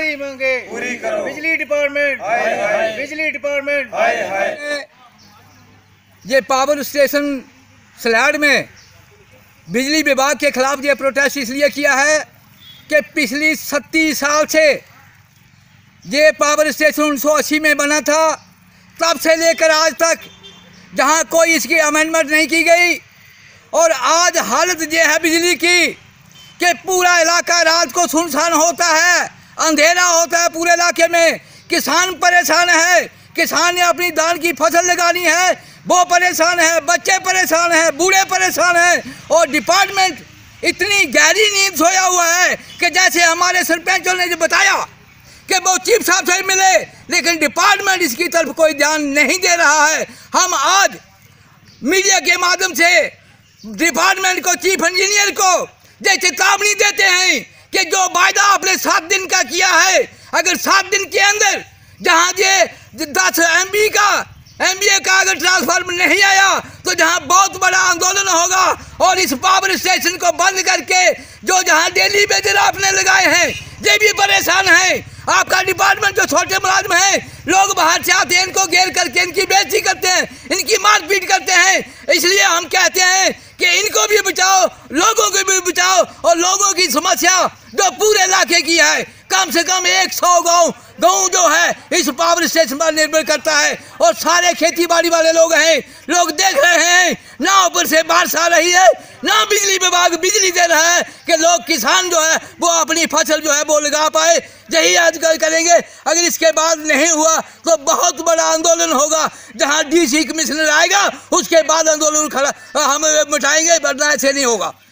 हमारी मांगे पूरी करो। बिजली डिपार्टमेंट, हाय हाय। बिजली डिपार्टमेंट। हाय हाय। ये पावर स्टेशन सलाड़ में बिजली विभाग के खिलाफ ये प्रोटेस्ट इसलिए किया है कि पिछली 37 साल से ये पावर स्टेशन 1980 में बना था, तब से लेकर आज तक जहां कोई इसकी अमेंडमेंट नहीं की गई। और आज हालत ये है बिजली की कि पूरा इलाका रात को सुनसान होता है, अंधेरा होता है पूरे इलाके में। किसान परेशान है, किसान ने अपनी धान की फसल लगानी है, वो परेशान है, बच्चे परेशान हैं, बूढ़े परेशान हैं। और डिपार्टमेंट इतनी गहरी नींद सोया हुआ है कि जैसे हमारे सरपंचों ने जो बताया कि वो चीफ साहब से मिले, लेकिन डिपार्टमेंट इसकी तरफ कोई ध्यान नहीं दे रहा है। हम आज मीडिया के माध्यम से डिपार्टमेंट को, चीफ इंजीनियर को ये चेतावनी देते हैं कि जो वायदा आपने 7 दिन का किया है, अगर 7 दिन के अंदर जहां ये 10 MBA का अगर ट्रांसफार्मर नहीं आया तो जहां बहुत बड़ा आंदोलन होगा। और इस पावर स्टेशन को बंद करके जो जहां डेली वेजर आपने लगाए हैं ये भी परेशान हैं। आपका डिपार्टमेंट जो छोटे मुलाजिम हैं, लोग बाहर से आते हैं, इनको घेर करके इनकी बेइज्जती करते हैं, इनकी मारपीट करते हैं। इसलिए हम कहते हैं कि इनको भी बचाओ, लोगों को भी बचाओ। और लोगों की समस्या जो पूरे इलाके की है, कम से कम 100 गाँव जो है इस पावर स्टेशन पर निर्भर करता है। और सारे खेती बाड़ी वाले लोग हैं, लोग देख रहे हैं ना ऊपर से बारिश आ रही है, ना बिजली विभाग बिजली दे रहा है कि लोग किसान जो है वो अपनी फसल जो है वो लगा पाए। यही आज करेंगे। अगर इसके बाद नहीं हुआ तो बहुत बड़ा आंदोलन होगा। जहां DC कमिश्नर आएगा उसके बाद आंदोलन खड़ा हम मिटाएंगे, वरना ऐसे नहीं होगा।